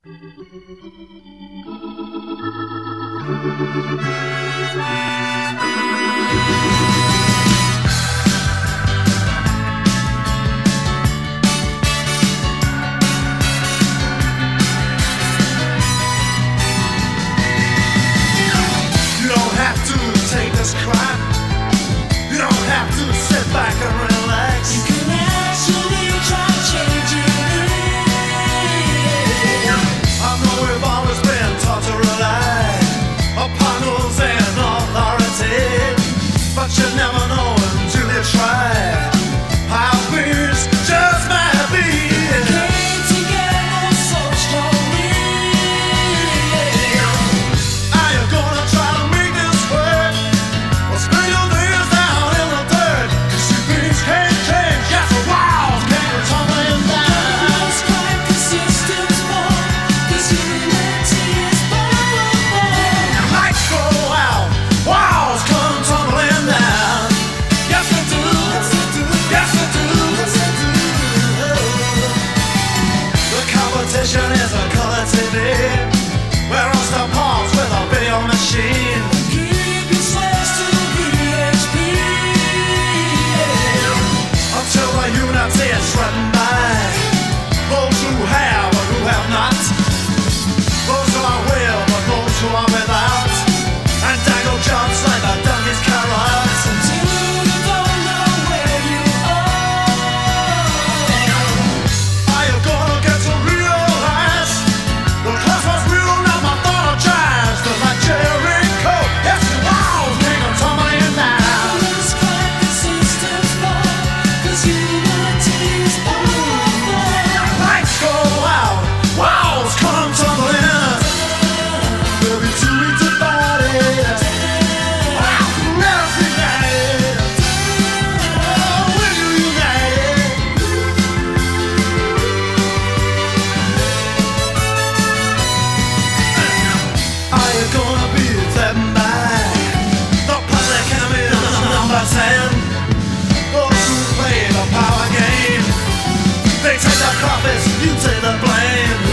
You don't have to take this crap. You don't have to sit back and relax. You can actually try changing it. I know we've always been taught to rely upon rules and authority, but you never know until you try how things just might be. Came together so strongly. Are you gonna try to make this work? Or spill your nails down in the dirt? 'Cause you things can't change. Yes, the walls can't tumbling down. Let's fight the system's fault, 'cause unity is powerful. Lights go out, walls come tumbling down. Yes, they do. Yes, they do. Yes, they do. Yes, they do. The competition is a color TV. We're on the palms with a video machine. Keep your slaves to VHP. Until the unity is threatened by those who have or who have not, those who are with or those who are without, and dangle jumps like a donkey's carrots. Until you don't know where you are. Are you gonna get to realize the class was real, not my thought of jazz? The like Jericho, yes, the walls make them tumbling down. Let's fight the system's fault, 'cause unity is powerful. Lights go out, walls come tumbling. We'll be too weak to fight it. Never united. Oh, we're united. Are you gonna be threatened by the public enemy number 10? Those who play the power game, they take the profits, you take the blame.